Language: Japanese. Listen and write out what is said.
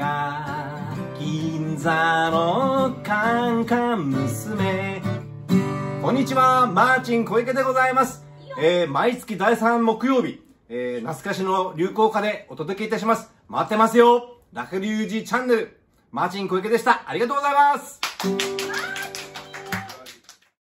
が銀座のカンカン娘。こんにちは、マーチン小池でございます。毎月第3木曜日、懐かしの流行歌でお届けいたします。待ってますよ。ラフリュージチャンネル、マーチン小池でした。ありがとうございます。